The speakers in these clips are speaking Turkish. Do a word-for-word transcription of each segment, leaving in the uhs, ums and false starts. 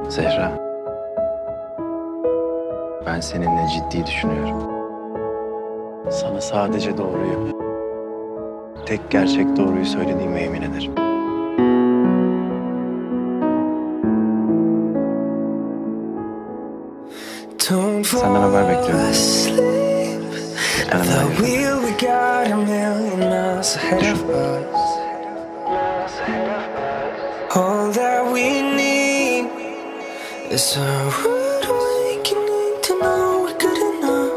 Zehra, ben seninle ciddi düşünüyorum. Sana sadece doğruyu, tek gerçek doğruyu söylediğime yemin ederim. Senden haber bekliyorum. Lütfen It's a rude awakening to know we're good enough.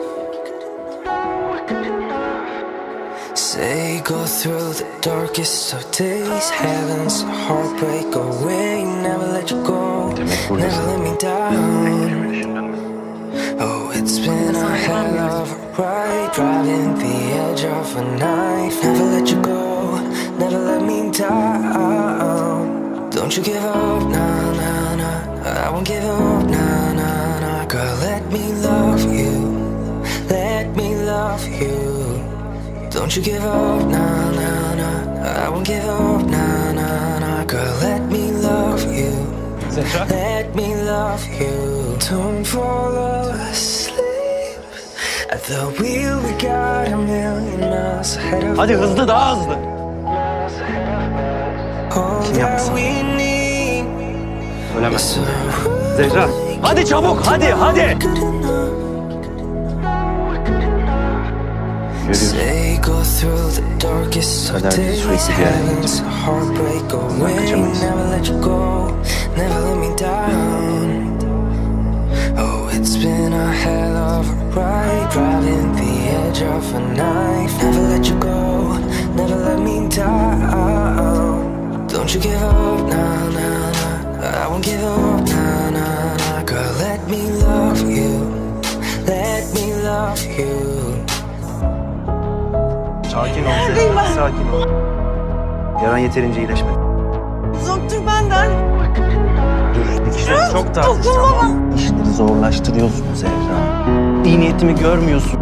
Say go through the darkest of days, heaven's heartbreak away, never let you go, never let me down. Oh, it's been a hell of a ride, driving the edge of a knife, never let you go, never let me down. Don't you give up, nah, nah, nah. I won't give up, nah, nah, nah. Girl, let me love you, let me love you. Don't you give up, nah, nah, nah. I won't give up, nah, nah, nah. Girl, let me love you, Zehra, let me love you. Don't fall asleep at the wheel, we got a million miles ahead of us. Hadi hızlı, daha hızlı. Kim yaptı? Ölemezsin. Zehra, hadi çabuk, hadi, hadi. Görüyorsun. Kaderde sürekli bir yere gidecek. Bundan kaçamayız. Oh, it's been a hell of a ride, driving the edge of a knife. Never let you go, never let me down. Don't you give up, nah, nah, nah. I won't give up, nah, nah, nah. Girl, let me love you, let me love you. Sakin ol Zehra, sakin ol. Yaran yeterince iyileşmedi. Uzak dur benden. Dur, dikişleri çok tartışacağım. İşleri zorlaştırıyorsun Zehra. İyi niyetimi görmüyorsun.